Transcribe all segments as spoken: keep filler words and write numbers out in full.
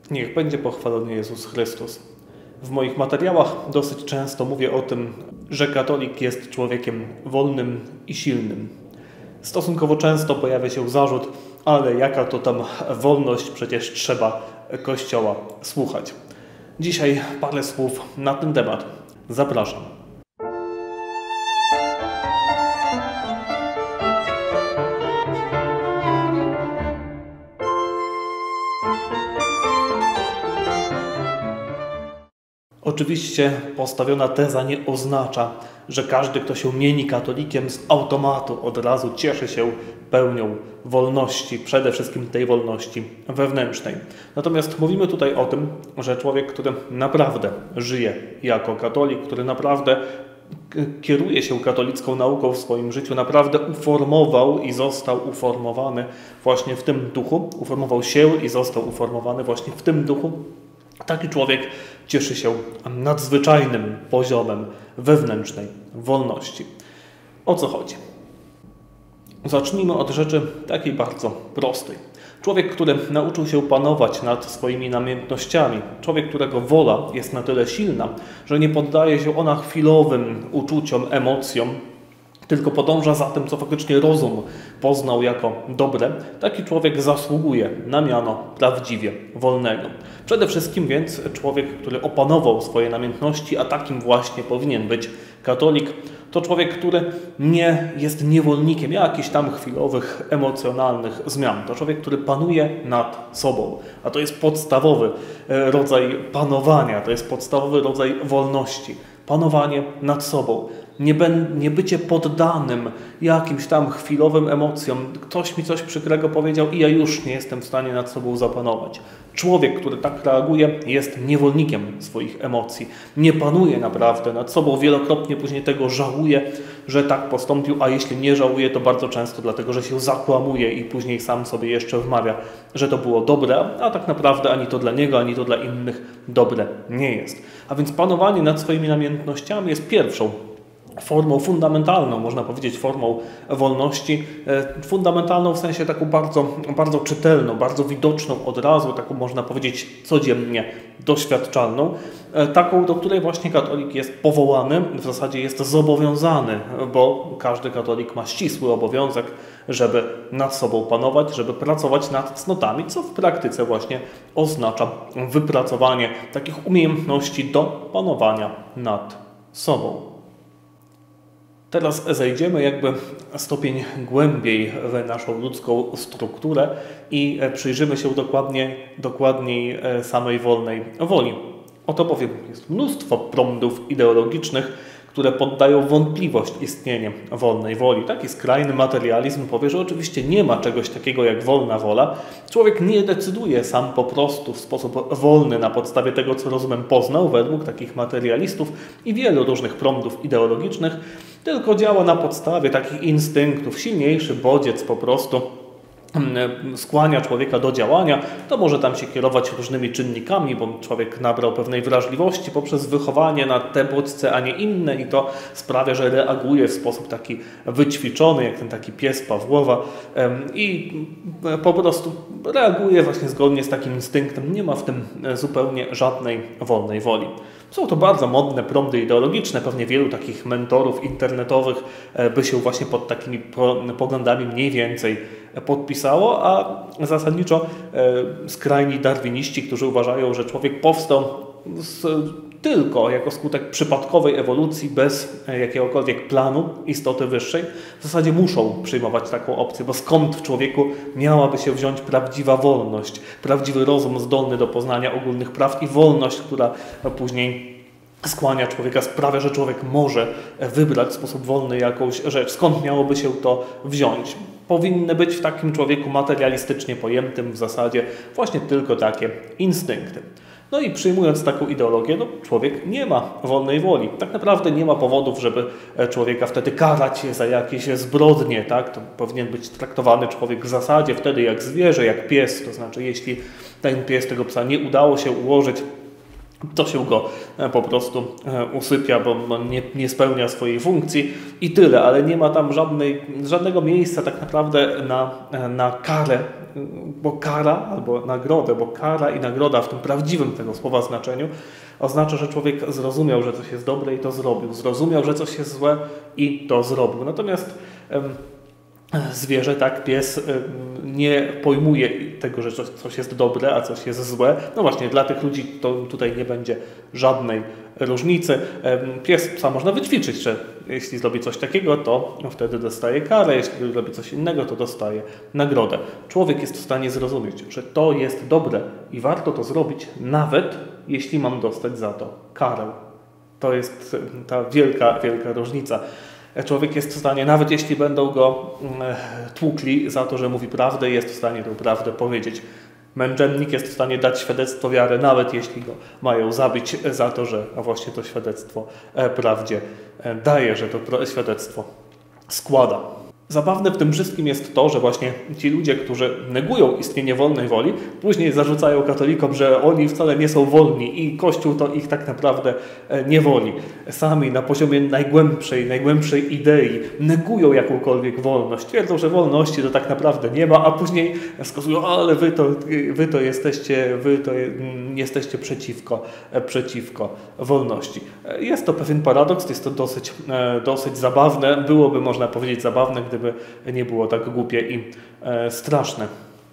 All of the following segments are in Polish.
Niech będzie pochwalony Jezus Chrystus. W moich materiałach dosyć często mówię o tym, że katolik jest człowiekiem wolnym i silnym. Stosunkowo często pojawia się zarzut, ale jaka to tam wolność, przecież trzeba Kościoła słuchać. Dzisiaj parę słów na ten temat. Zapraszam. Oczywiście postawiona teza nie oznacza, że każdy, kto się mieni katolikiem, z automatu od razu cieszy się pełnią wolności, przede wszystkim tej wolności wewnętrznej. Natomiast mówimy tutaj o tym, że człowiek, który naprawdę żyje jako katolik, który naprawdę kieruje się katolicką nauką w swoim życiu, naprawdę uformował i został uformowany właśnie w tym duchu, uformował się i został uformowany właśnie w tym duchu, taki człowiek cieszy się nadzwyczajnym poziomem wewnętrznej wolności. O co chodzi? Zacznijmy od rzeczy takiej bardzo prostej. Człowiek, który nauczył się panować nad swoimi namiętnościami, człowiek, którego wola jest na tyle silna, że nie poddaje się ona chwilowym uczuciom, emocjom, tylko podąża za tym, co faktycznie rozum poznał jako dobre, taki człowiek zasługuje na miano prawdziwie wolnego. Przede wszystkim więc człowiek, który opanował swoje namiętności, a takim właśnie powinien być katolik, to człowiek, który nie jest niewolnikiem jakichś tam chwilowych, emocjonalnych zmian. To człowiek, który panuje nad sobą, a to jest podstawowy rodzaj panowania, to jest podstawowy rodzaj wolności. Panowanie nad sobą. Nie, ben, nie bycie poddanym jakimś tam chwilowym emocjom. Ktoś mi coś przykrego powiedział i ja już nie jestem w stanie nad sobą zapanować. Człowiek, który tak reaguje, jest niewolnikiem swoich emocji. Nie panuje naprawdę nad sobą. Wielokrotnie później tego żałuje, że tak postąpił, a jeśli nie żałuje, to bardzo często dlatego, że się zakłamuje i później sam sobie jeszcze wmawia, że to było dobre, a tak naprawdę ani to dla niego, ani to dla innych dobre nie jest. A więc panowanie nad swoimi namiętnościami jest pierwszą formą fundamentalną, można powiedzieć, formą wolności, fundamentalną w sensie taką bardzo, bardzo czytelną, bardzo widoczną od razu, taką można powiedzieć codziennie doświadczalną, taką, do której właśnie katolik jest powołany, w zasadzie jest zobowiązany, bo każdy katolik ma ścisły obowiązek, żeby nad sobą panować, żeby pracować nad cnotami, co w praktyce właśnie oznacza wypracowanie takich umiejętności do panowania nad sobą. Teraz zejdziemy jakby stopień głębiej w naszą ludzką strukturę i przyjrzymy się dokładnie, dokładniej samej wolnej woli. Oto bowiem jest mnóstwo prądów ideologicznych, które poddają wątpliwość istnienie wolnej woli. Taki skrajny materializm powie, że oczywiście nie ma czegoś takiego jak wolna wola. Człowiek nie decyduje sam po prostu w sposób wolny na podstawie tego, co rozumem poznał, według takich materialistów i wielu różnych prądów ideologicznych, tylko działa na podstawie takich instynktów, silniejszy bodziec po prostu skłania człowieka do działania, to może tam się kierować różnymi czynnikami, bo człowiek nabrał pewnej wrażliwości poprzez wychowanie na te bodźce, a nie inne i to sprawia, że reaguje w sposób taki wyćwiczony, jak ten taki pies Pawłowa i po prostu reaguje właśnie zgodnie z takim instynktem. Nie ma w tym zupełnie żadnej wolnej woli. Są to bardzo modne prądy ideologiczne, pewnie wielu takich mentorów internetowych by się właśnie pod takimi poglądami mniej więcej podpisało, a zasadniczo skrajni darwiniści, którzy uważają, że człowiek powstał z, tylko jako skutek przypadkowej ewolucji, bez jakiegokolwiek planu istoty wyższej, w zasadzie muszą przyjmować taką opcję, bo skąd w człowieku miałaby się wziąć prawdziwa wolność, prawdziwy rozum zdolny do poznania ogólnych praw i wolność, która później skłania człowieka, sprawia, że człowiek może wybrać w sposób wolny jakąś rzecz. Skąd miałoby się to wziąć? Powinny być w takim człowieku materialistycznie pojętym w zasadzie właśnie tylko takie instynkty. No i przyjmując taką ideologię, no, człowiek nie ma wolnej woli. Tak naprawdę nie ma powodów, żeby człowieka wtedy karać za jakieś zbrodnie. Tak? To powinien być traktowany człowiek w zasadzie wtedy jak zwierzę, jak pies. To znaczy, jeśli ten pies, tego psa nie udało się ułożyć to się go po prostu usypia, bo on nie, nie spełnia swojej funkcji i tyle, ale nie ma tam żadnej, żadnego miejsca tak naprawdę na, na karę, bo kara albo nagrodę, bo kara i nagroda w tym prawdziwym tego słowa znaczeniu oznacza, że człowiek zrozumiał, że coś jest dobre i to zrobił, zrozumiał, że coś jest złe i to zrobił. Natomiast zwierzę, tak, pies nie pojmuje tego, że coś, coś jest dobre, a coś jest złe. No właśnie, dla tych ludzi to tutaj nie będzie żadnej różnicy. Pies psa można wyćwiczyć, że jeśli zrobi coś takiego, to wtedy dostaje karę, jeśli robi coś innego, to dostaje nagrodę. Człowiek jest w stanie zrozumieć, że to jest dobre i warto to zrobić, nawet jeśli mam dostać za to karę. To jest ta wielka, wielka różnica. Człowiek jest w stanie, nawet jeśli będą go tłukli za to, że mówi prawdę, jest w stanie tę prawdę powiedzieć. Męczennik jest w stanie dać świadectwo wiary, nawet jeśli go mają zabić za to, że właśnie to świadectwo prawdzie daje, że to świadectwo składa. Zabawne w tym wszystkim jest to, że właśnie ci ludzie, którzy negują istnienie wolnej woli, później zarzucają katolikom, że oni wcale nie są wolni i Kościół to ich tak naprawdę nie woli. Sami na poziomie najgłębszej, najgłębszej idei negują jakąkolwiek wolność. Twierdzą, że wolności to tak naprawdę nie ma, a później wskazują, ale wy to, wy to jesteście, wy to jesteście przeciwko, przeciwko wolności. Jest to pewien paradoks, jest to dosyć, dosyć zabawne. Byłoby, można powiedzieć, zabawne, gdyby nie było tak głupie i e, straszne.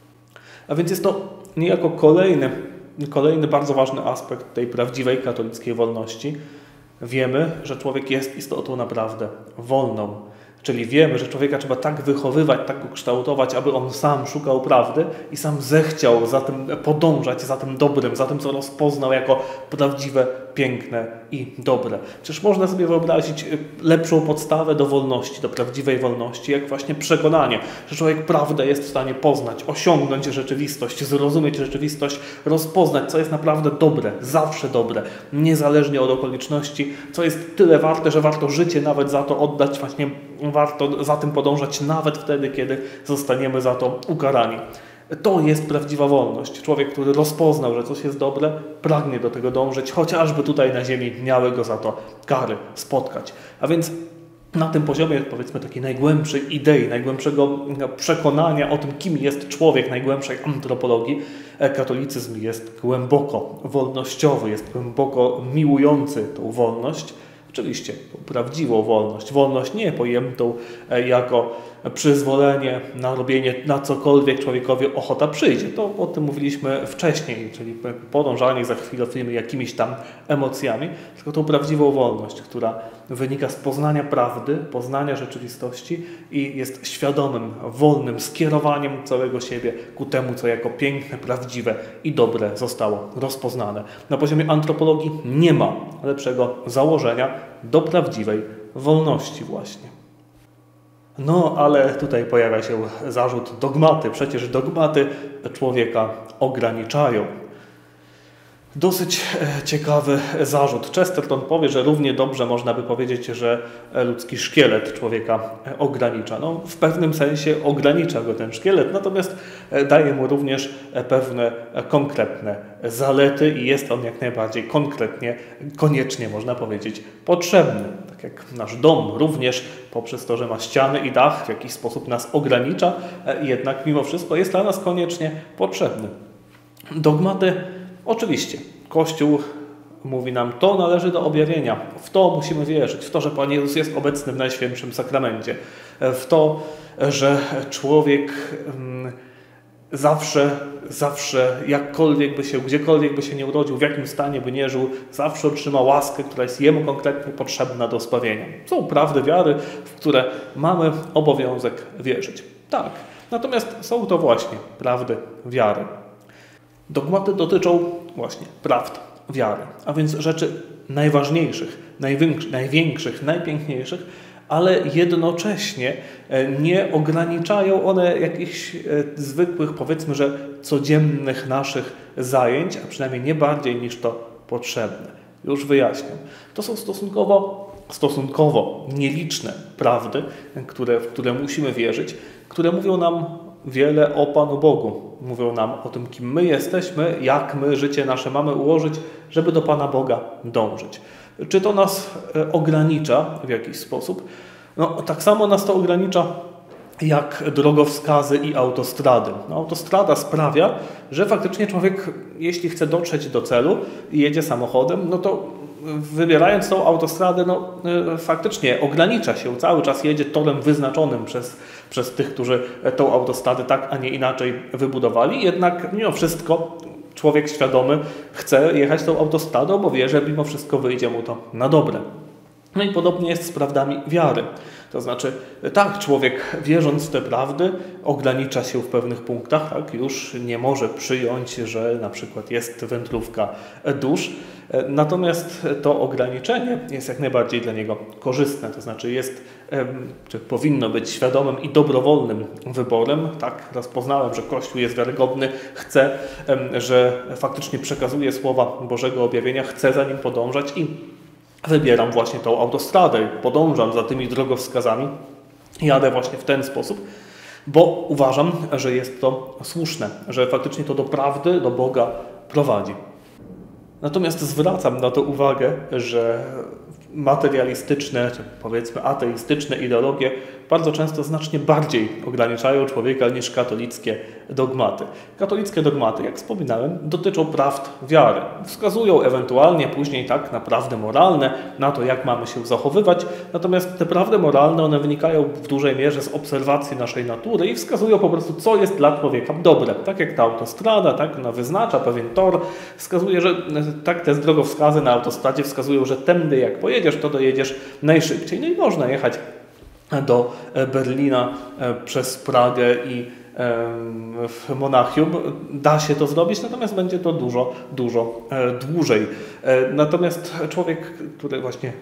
A więc jest to niejako kolejny, kolejny bardzo ważny aspekt tej prawdziwej katolickiej wolności. Wiemy, że człowiek jest istotą naprawdę wolną. Czyli wiemy, że człowieka trzeba tak wychowywać, tak go kształtować, aby on sam szukał prawdy i sam zechciał za tym podążać, za tym dobrym, za tym, co rozpoznał jako prawdziwe, piękne i dobre. Przecież można sobie wyobrazić lepszą podstawę do wolności, do prawdziwej wolności, jak właśnie przekonanie, że człowiek prawdę jest w stanie poznać, osiągnąć rzeczywistość, zrozumieć rzeczywistość, rozpoznać, co jest naprawdę dobre, zawsze dobre, niezależnie od okoliczności, co jest tyle warte, że warto życie nawet za to oddać, właśnie warto za tym podążać nawet wtedy, kiedy zostaniemy za to ukarani. To jest prawdziwa wolność. Człowiek, który rozpoznał, że coś jest dobre, pragnie do tego dążyć, chociażby tutaj na ziemi miały go za to kary spotkać. A więc na tym poziomie, powiedzmy, takiej najgłębszej idei, najgłębszego przekonania o tym, kim jest człowiek, najgłębszej antropologii, katolicyzm jest głęboko wolnościowy, jest głęboko miłujący tą wolność. Oczywiście tą prawdziwą wolność. Wolność nie pojętą jako przyzwolenie na robienie na cokolwiek człowiekowi ochota przyjdzie. To o tym mówiliśmy wcześniej, czyli podążanie za chwilowymi jakimiś tam emocjami, tylko tą prawdziwą wolność, która wynika z poznania prawdy, poznania rzeczywistości i jest świadomym, wolnym skierowaniem całego siebie ku temu, co jako piękne, prawdziwe i dobre zostało rozpoznane. Na poziomie antropologii nie ma lepszego założenia do prawdziwej wolności właśnie. No, ale tutaj pojawia się zarzut dogmaty. Przecież dogmaty człowieka ograniczają. Dosyć ciekawy zarzut. Chesterton powie, że równie dobrze można by powiedzieć, że ludzki szkielet człowieka ogranicza. No, w pewnym sensie ogranicza go ten szkielet, natomiast daje mu również pewne konkretne zalety i jest on jak najbardziej konkretnie, koniecznie można powiedzieć, potrzebny. Tak jak nasz dom również poprzez to, że ma ściany i dach w jakiś sposób nas ogranicza, jednak mimo wszystko jest dla nas koniecznie potrzebny. Dogmaty oczywiście, Kościół mówi nam, to należy do objawienia, w to musimy wierzyć, w to, że Pan Jezus jest obecny w Najświętszym Sakramencie, w to, że człowiek zawsze, zawsze, jakkolwiek by się, gdziekolwiek by się nie urodził, w jakim stanie by nie żył, zawsze otrzyma łaskę, która jest Jemu konkretnie potrzebna do zbawienia. Są prawdy wiary, w które mamy obowiązek wierzyć. Tak, natomiast są to właśnie prawdy wiary. Dogmaty dotyczą właśnie prawd wiary, a więc rzeczy najważniejszych, największych, największych, najpiękniejszych, ale jednocześnie nie ograniczają one jakichś zwykłych, powiedzmy, że codziennych naszych zajęć, a przynajmniej nie bardziej niż to potrzebne. Już wyjaśniam. To są stosunkowo, stosunkowo nieliczne prawdy, które, w które musimy wierzyć, które mówią nam wiele o Panu Bogu. Mówią nam o tym, kim my jesteśmy, jak my życie nasze mamy ułożyć, żeby do Pana Boga dążyć. Czy to nas ogranicza w jakiś sposób? No, tak samo nas to ogranicza jak drogowskazy i autostrady. No, autostrada sprawia, że faktycznie człowiek, jeśli chce dotrzeć do celu i jedzie samochodem, no to wybierając tą autostradę, no faktycznie ogranicza się, cały czas jedzie torem wyznaczonym przez, przez tych, którzy tą autostradę tak, a nie inaczej wybudowali. Jednak mimo wszystko człowiek świadomy chce jechać tą autostradą, bo wie, że mimo wszystko wyjdzie mu to na dobre. No i podobnie jest z prawdami wiary. To znaczy, tak, człowiek wierząc w te prawdy ogranicza się w pewnych punktach, tak, już nie może przyjąć, że na przykład jest wędrówka dusz, natomiast to ograniczenie jest jak najbardziej dla niego korzystne, to znaczy jest, czy powinno być świadomym i dobrowolnym wyborem, tak, rozpoznałem, że Kościół jest wiarygodny, chcę, że faktycznie przekazuje słowa Bożego objawienia, chcę za nim podążać i wybieram właśnie tą autostradę, podążam za tymi drogowskazami, jadę właśnie w ten sposób, bo uważam, że jest to słuszne, że faktycznie to do prawdy, do Boga prowadzi. Natomiast zwracam na to uwagę, że materialistyczne, czy powiedzmy ateistyczne ideologie bardzo często znacznie bardziej ograniczają człowieka niż katolickie dogmaty. Katolickie dogmaty, jak wspominałem, dotyczą prawd wiary. Wskazują ewentualnie później tak naprawdę moralne na to, jak mamy się zachowywać, natomiast te prawdy moralne, one wynikają w dużej mierze z obserwacji naszej natury i wskazują po prostu, co jest dla człowieka dobre. Tak jak ta autostrada, tak, ona wyznacza pewien tor, wskazuje, że tak te drogowskazy na autostradzie wskazują, że tędy jak pojedziesz, to dojedziesz najszybciej. No i można jechać do Berlina przez Pragę i w Monachium. Da się to zrobić, natomiast będzie to dużo, dużo dłużej. Natomiast człowiek, który właśnie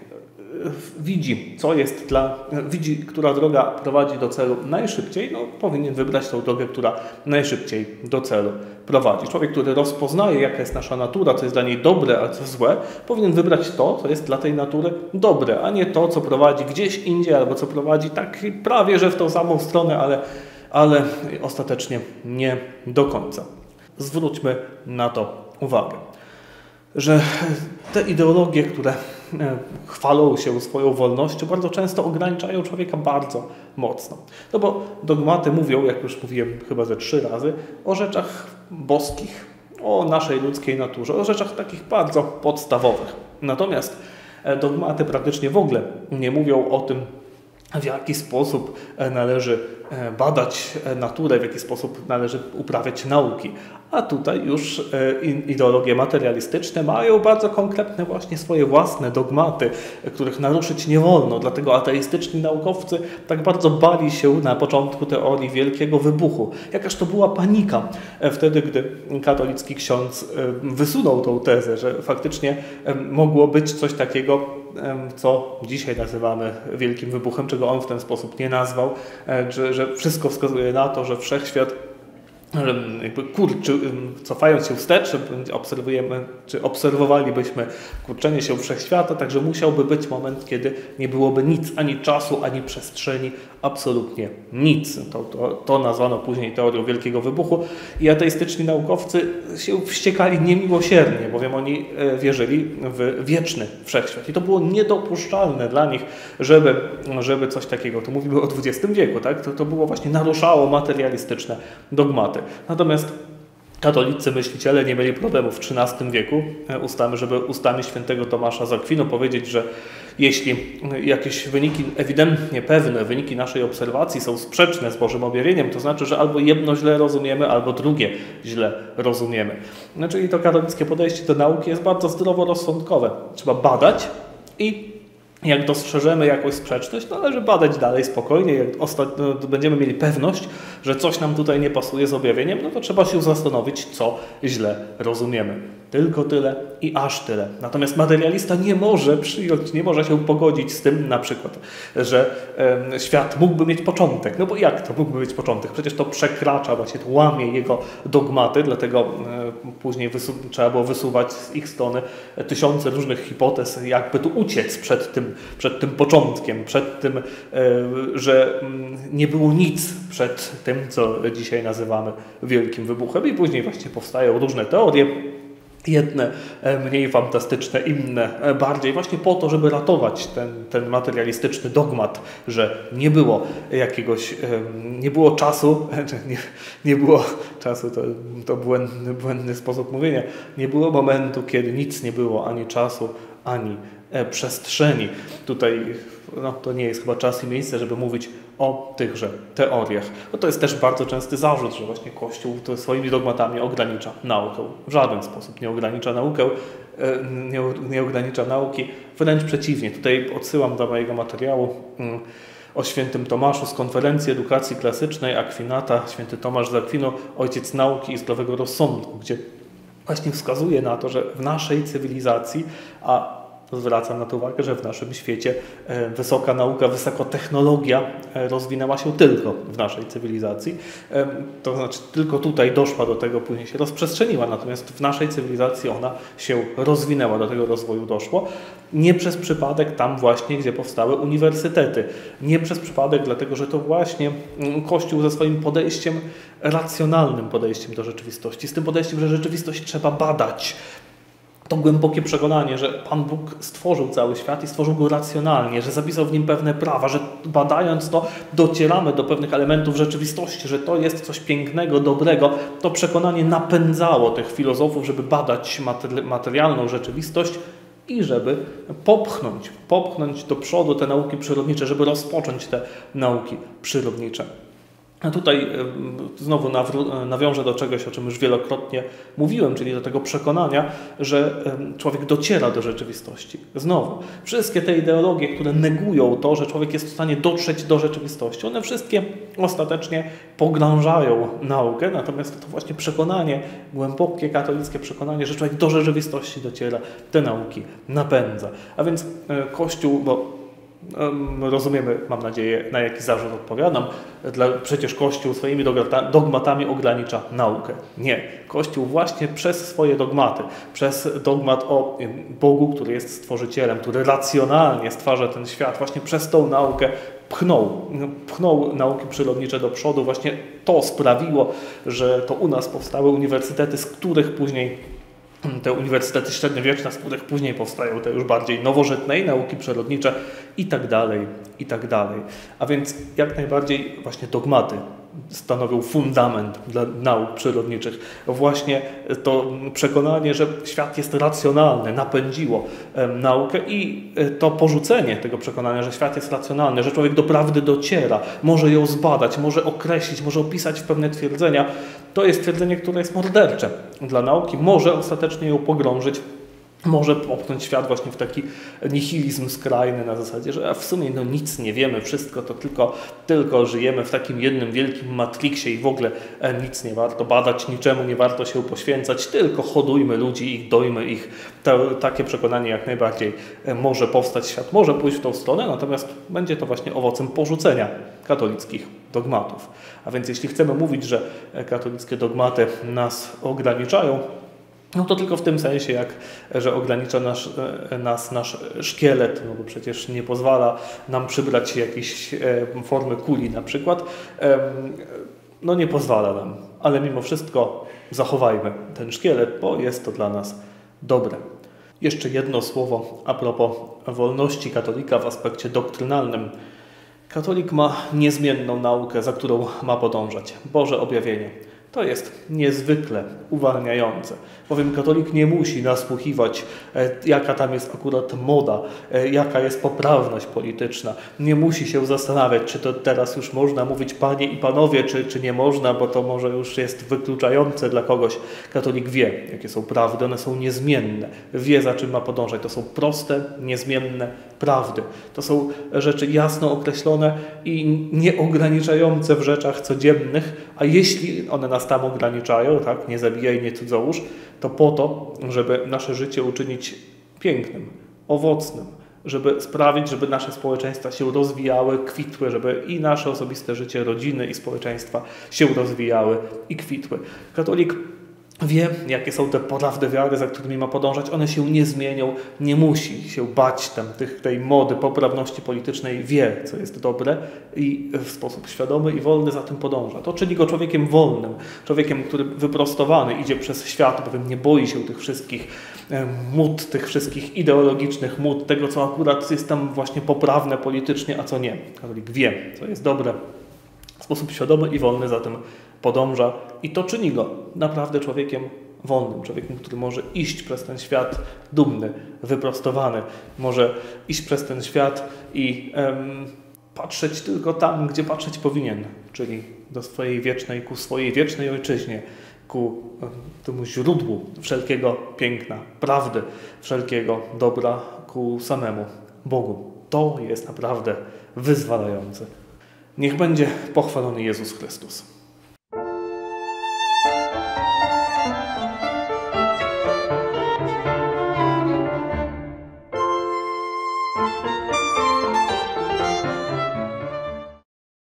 widzi, co jest dla, widzi, która droga prowadzi do celu najszybciej, no, powinien wybrać tą drogę, która najszybciej do celu prowadzi. Człowiek, który rozpoznaje, jaka jest nasza natura, co jest dla niej dobre, a co złe, powinien wybrać to, co jest dla tej natury dobre, a nie to, co prowadzi gdzieś indziej, albo co prowadzi tak prawie, że w tą samą stronę, ale, ale ostatecznie nie do końca. Zwróćmy na to uwagę, że te ideologie, które chwalą się swoją wolnością, bardzo często ograniczają człowieka bardzo mocno. No bo dogmaty mówią, jak już mówiłem chyba ze trzy razy, o rzeczach boskich, o naszej ludzkiej naturze, o rzeczach takich bardzo podstawowych. Natomiast dogmaty praktycznie w ogóle nie mówią o tym, w jaki sposób należy badać naturę, w jaki sposób należy uprawiać nauki. A tutaj już ideologie materialistyczne mają bardzo konkretne właśnie swoje własne dogmaty, których naruszyć nie wolno. Dlatego ateistyczni naukowcy tak bardzo bali się na początku teorii Wielkiego Wybuchu. Jakaż to była panika wtedy, gdy katolicki ksiądz wysunął tą tezę, że faktycznie mogło być coś takiego, co dzisiaj nazywamy Wielkim Wybuchem, czego on w ten sposób nie nazwał, że, że wszystko wskazuje na to, że wszechświat jakby kurczy, cofając się wstecz, obserwujemy, czy obserwowalibyśmy kurczenie się wszechświata, także musiałby być moment, kiedy nie byłoby nic, ani czasu, ani przestrzeni, absolutnie nic. To, to, to nazwano później teorią Wielkiego Wybuchu i ateistyczni naukowcy się wściekali niemiłosiernie, bowiem oni wierzyli w wieczny wszechświat i to było niedopuszczalne dla nich, żeby, żeby coś takiego, to mówimy o dwudziestym wieku, tak? to, to było właśnie naruszało materialistyczne dogmaty. Natomiast katolicy myśliciele nie mieli problemu w trzynastym wieku ustami, żeby ustami świętego Tomasza z Akwinu powiedzieć, że jeśli jakieś wyniki ewidentnie pewne, wyniki naszej obserwacji są sprzeczne z Bożym objawieniem, to znaczy, że albo jedno źle rozumiemy, albo drugie źle rozumiemy. No, czyli to katolickie podejście do nauki jest bardzo zdroworozsądkowe. Trzeba badać i jak dostrzeżemy jakąś sprzeczność, należy badać dalej spokojnie. Jak ostatnio będziemy mieli pewność, że coś nam tutaj nie pasuje z objawieniem, no to trzeba się zastanowić, co źle rozumiemy. Tylko tyle i aż tyle. Natomiast materialista nie może przyjąć, nie może się pogodzić z tym na przykład, że e, świat mógłby mieć początek. No bo jak to mógłby mieć początek? Przecież to przekracza, właśnie to łamie jego dogmaty, dlatego e, później wysu- trzeba było wysuwać z ich strony tysiące różnych hipotez, jakby tu uciec przed tym, przed tym początkiem, przed tym, e, że m, nie było nic przed tym, co dzisiaj nazywamy Wielkim Wybuchem. I później właśnie powstają różne teorie, jedne mniej fantastyczne, inne bardziej, właśnie po to, żeby ratować ten, ten materialistyczny dogmat, że nie było jakiegoś, nie było czasu, nie, nie było czasu, to, to błędny, błędny sposób mówienia, nie było momentu, kiedy nic nie było, ani czasu, ani przestrzeni. Tutaj no, to nie jest chyba czas i miejsce, żeby mówić o tychże teoriach. No to jest też bardzo częsty zarzut, że właśnie Kościół to swoimi dogmatami ogranicza naukę. W żaden sposób nie ogranicza naukę, nie, nie ogranicza nauki, wręcz przeciwnie. Tutaj odsyłam do mojego materiału o świętym Tomaszu z Konferencji Edukacji Klasycznej Akwinata, święty Tomasz z Akwinu, ojciec nauki i zdrowego rozsądku, gdzie właśnie wskazuje na to, że w naszej cywilizacji, a zwracam na to uwagę, że w naszym świecie wysoka nauka, wysoka technologia rozwinęła się tylko w naszej cywilizacji. To znaczy tylko tutaj doszła do tego, później się rozprzestrzeniła, natomiast w naszej cywilizacji ona się rozwinęła, do tego rozwoju doszło. Nie przez przypadek tam właśnie, gdzie powstały uniwersytety. Nie przez przypadek, dlatego że to właśnie Kościół ze swoim podejściem, racjonalnym podejściem do rzeczywistości, z tym podejściem, że rzeczywistość trzeba badać, to głębokie przekonanie, że Pan Bóg stworzył cały świat i stworzył go racjonalnie, że zapisał w nim pewne prawa, że badając to docieramy do pewnych elementów rzeczywistości, że to jest coś pięknego, dobrego. To przekonanie napędzało tych filozofów, żeby badać materialną rzeczywistość i żeby popchnąć, popchnąć do przodu te nauki przyrodnicze, żeby rozpocząć te nauki przyrodnicze. A tutaj znowu nawiążę do czegoś, o czym już wielokrotnie mówiłem, czyli do tego przekonania, że człowiek dociera do rzeczywistości. Znowu, wszystkie te ideologie, które negują to, że człowiek jest w stanie dotrzeć do rzeczywistości, one wszystkie ostatecznie pogrążają naukę, natomiast to właśnie przekonanie, głębokie katolickie przekonanie, że człowiek do rzeczywistości dociera, te nauki napędza. A więc Kościół, bo rozumiemy, mam nadzieję, na jaki zarzut odpowiadam. Dla, przecież Kościół swoimi dogmatami ogranicza naukę. Nie. Kościół właśnie przez swoje dogmaty, przez dogmat o Bogu, który jest stworzycielem, który racjonalnie stwarza ten świat, właśnie przez tą naukę pchnął, pchnął nauki przyrodnicze do przodu. Właśnie to sprawiło, że to u nas powstały uniwersytety, z których później te uniwersytety średniowieczne, z których później powstają te już bardziej nowożytne nauki przyrodnicze i tak dalej, i tak dalej. A więc jak najbardziej właśnie dogmaty stanowią fundament dla nauk przyrodniczych. Właśnie to przekonanie, że świat jest racjonalny, napędziło naukę i to porzucenie tego przekonania, że świat jest racjonalny, że człowiek do prawdy dociera, może ją zbadać, może określić, może opisać w pewne twierdzenia. To jest twierdzenie, które jest mordercze dla nauki, może ostatecznie ją pogrążyć, może popchnąć świat właśnie w taki nihilizm skrajny na zasadzie, że w sumie no nic nie wiemy, wszystko to tylko, tylko żyjemy w takim jednym wielkim matriksie i w ogóle nic nie warto badać, niczemu nie warto się poświęcać, tylko hodujmy ludzi i dojmy ich. To, takie przekonanie jak najbardziej może powstać, świat może pójść w tą stronę, natomiast będzie to właśnie owocem porzucenia katolickich dogmatów. A więc jeśli chcemy mówić, że katolickie dogmaty nas ograniczają, no to tylko w tym sensie, jak, że ogranicza nasz, nas nasz szkielet, no bo przecież nie pozwala nam przybrać jakiejś formy kuli na przykład. No nie pozwala nam, ale mimo wszystko zachowajmy ten szkielet, bo jest to dla nas dobre. Jeszcze jedno słowo a propos wolności katolika w aspekcie doktrynalnym. Katolik ma niezmienną naukę, za którą ma podążać. Boże objawienie. To jest niezwykle uwalniające, bowiem katolik nie musi nasłuchiwać, jaka tam jest akurat moda, jaka jest poprawność polityczna. Nie musi się zastanawiać, czy to teraz już można mówić panie i panowie, czy, czy nie można, bo to może już jest wykluczające dla kogoś. Katolik wie, jakie są prawdy, one są niezmienne, wie, za czym ma podążać. To są proste, niezmienne prawdy. To są rzeczy jasno określone i nieograniczające w rzeczach codziennych, a jeśli one nas tam ograniczają, tak, nie zabijaj, nie cudzołóż, to po to, żeby nasze życie uczynić pięknym, owocnym, żeby sprawić, żeby nasze społeczeństwa się rozwijały, kwitły, żeby i nasze osobiste życie, rodziny i społeczeństwa się rozwijały i kwitły. Katolik wie, jakie są te prawdy wiary, za którymi ma podążać. One się nie zmienią, nie musi się bać tam, tych, tej mody poprawności politycznej, wie, co jest dobre i w sposób świadomy i wolny za tym podąża. To czyni go człowiekiem wolnym, człowiekiem, który wyprostowany idzie przez świat, bowiem nie boi się tych wszystkich mód, tych wszystkich ideologicznych mód, tego, co akurat jest tam właśnie poprawne politycznie, a co nie. Katolik wie, co jest dobre, w sposób świadomy i wolny za tym podąża i to czyni go naprawdę człowiekiem wolnym, człowiekiem, który może iść przez ten świat dumny, wyprostowany, może iść przez ten świat i em, patrzeć tylko tam, gdzie patrzeć powinien, czyli do swojej wiecznej, ku swojej wiecznej ojczyźnie, ku em, temu źródłu wszelkiego piękna, prawdy, wszelkiego dobra, ku samemu Bogu. To jest naprawdę wyzwalające. Niech będzie pochwalony Jezus Chrystus.